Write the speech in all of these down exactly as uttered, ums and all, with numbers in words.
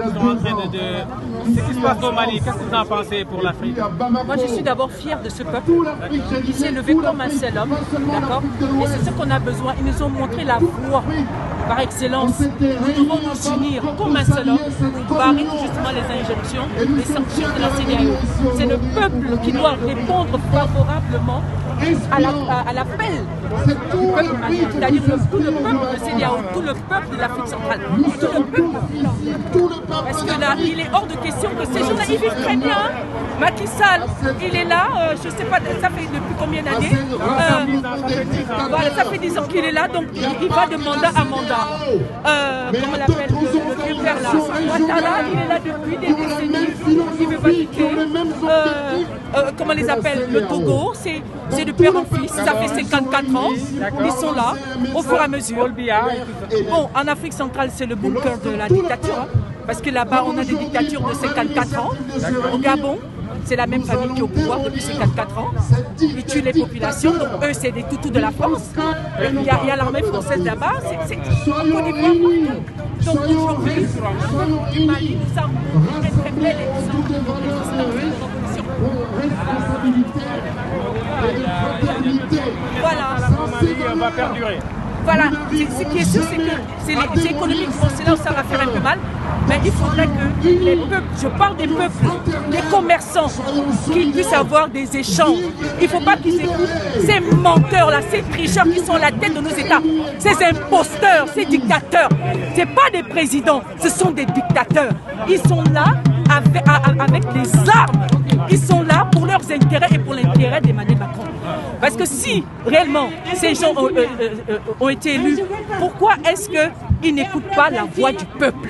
sont en train de... de... Ce qui se passe au Mali, qu'est-ce que vous en pensez pour l'Afrique? Moi, je suis d'abord fière de ce peuple qui s'est levé comme un seul homme, d'accord? Et c'est ce qu'on a besoin. Ils nous ont montré la voie par excellence. Nous devons nous unir comme un seul homme pour arrêter justement les injonctions, les sanctions de la C D A O. C'est le peuple qui doit répondre favorablement à l'appel du peuple malien, c'est-à-dire tout le peuple de C D A O, tout le peuple de l'Afrique centrale, tout le peuple. Parce que là, il est hors de question que ces gens-là, ils vivent très bien. Macky Sall, il est là, euh, je ne sais pas, ça fait depuis combien d'années euh, voilà, ça fait dix ans qu'il est là, donc il va de mandat à mandat. Euh, comment on l'appelle, le vieux père là, Ouattara, il est là depuis des décennies, il ne veut pas quitter. Euh, euh, comment on les appelle, le Togo, c'est de père en fils, ça fait cinquante-quatre ans, ils sont là, au fur et à mesure. Bon, en Afrique centrale, c'est le bunker de la dictature, hein, parce que là-bas, on a des dictatures de cinquante-quatre ans. Au Gabon, c'est la même famille qui est au pouvoir depuis cinquante-quatre ans. Ils tuent les populations, donc eux, c'est des toutous de la France. Il y a, a l'armée française là-bas, c'est en Côte d'Ivoire partout. Donc aujourd'hui, le Mali nous a montré très très belle exemple voilà. On va perdurer. Voilà, ce qui est sûr, c'est que les économies qui vont c'est là où ça va faire un peu mal. Mais il faudrait que les peuples, je parle des peuples, des commerçants, qu'ils puissent avoir des échanges. Il ne faut pas qu'ils écoutent ces menteurs-là, ces tricheurs qui sont à la tête de nos États, ces imposteurs, ces dictateurs. Ce n'est pas des présidents, ce sont des dictateurs. Ils sont là avec, avec des armes. Ils sont là pour leurs intérêts et pour l'intérêt d'Emmanuel Macron. Parce que si réellement ces gens ont, euh, euh, ont été élus, pourquoi est-ce qu'ils n'écoutent pas la voix du peuple?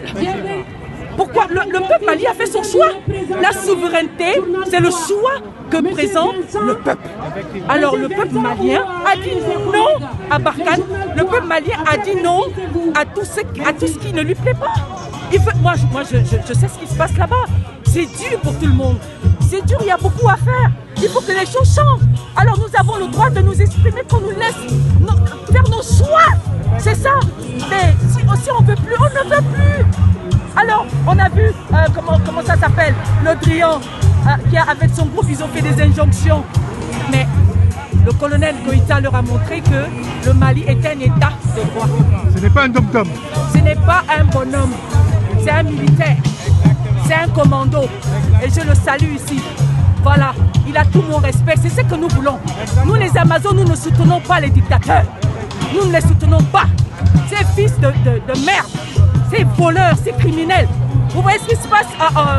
Pourquoi le, le peuple malien a fait son choix? La souveraineté, c'est le choix que présente le peuple. Alors le peuple malien a dit non à Barkhane, le peuple malien a dit non à tout ce, à tout ce qui ne lui plaît pas. Il veut, moi, je, moi je, je, je sais ce qui se passe là-bas. C'est dur pour tout le monde. C'est dur, il y a beaucoup à faire. Il faut que les choses changent. Alors nous avons le droit de nous exprimer, qu'on nous laisse nos, faire nos choix. C'est ça. Mais si, si on ne veut plus, on ne veut plus. Alors, on a vu, euh, comment, comment ça s'appelle, Le Drian, euh, qui a, avec son groupe, ils ont fait des injonctions. Mais le colonel Goïta leur a montré que le Mali est un état de droit. Ce n'est pas un dom-dom. Ce n'est pas un bonhomme, c'est un militaire. C'est un commando. Et je le salue ici. Voilà, il a tout mon respect. C'est ce que nous voulons. Nous, les Amazones, nous ne soutenons pas les dictateurs. Nous ne les soutenons pas. Ces fils de, de, de merde, ces voleurs, ces criminels. Vous voyez ce qui se passe à, à,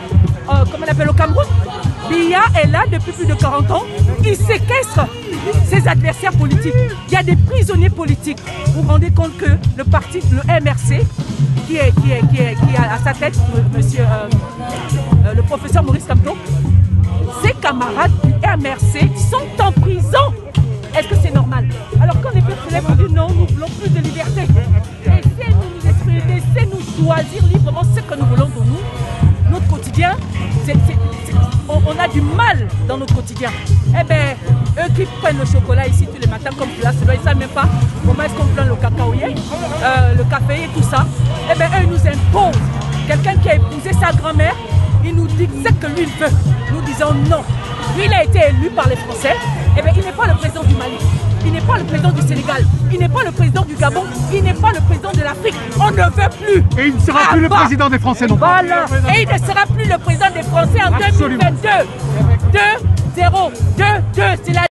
à, comment on appelle, au Cameroun? Biya est là depuis plus de quarante ans. Il séquestre ses adversaires politiques. Il y a des prisonniers politiques. Vous vous rendez compte que le parti, le M R C, qui est, qui est, qui est, qui est à sa tête, monsieur, euh, euh, le professeur Maurice Kamto, ses camarades du M R C sont en prison. Est-ce que c'est normal? Alors quand les peuples se lèvent, on dit non, nous voulons plus de liberté. Laissez-nous nous exprimer, laissez-nous choisir librement ce que nous voulons pour nous. Notre quotidien, c'est, c'est, c'est, on, on a du mal dans notre quotidien. Eh bien, eux qui prennent le chocolat ici tous les matins comme place, ils ne savent même pas comment est-ce qu'on prend le cacaoyer, euh, le café et tout ça. Eh bien, eux, ils nous imposent. Quelqu'un qui a épousé sa grand-mère, il nous dit ce que lui il veut. Nous disons non. Lui, il a été élu par les Français. Eh bien, il n'est pas le président du Mali. Il n'est pas le président du Sénégal. Il n'est pas le président du Gabon. Il n'est pas le président de l'Afrique. On ne veut plus. Et il ne sera ah plus bah. le président des Français non plus. Voilà. Et il ne sera plus le président des Français en Absolument. deux mille vingt-deux. deux zéro deux deux, c'est la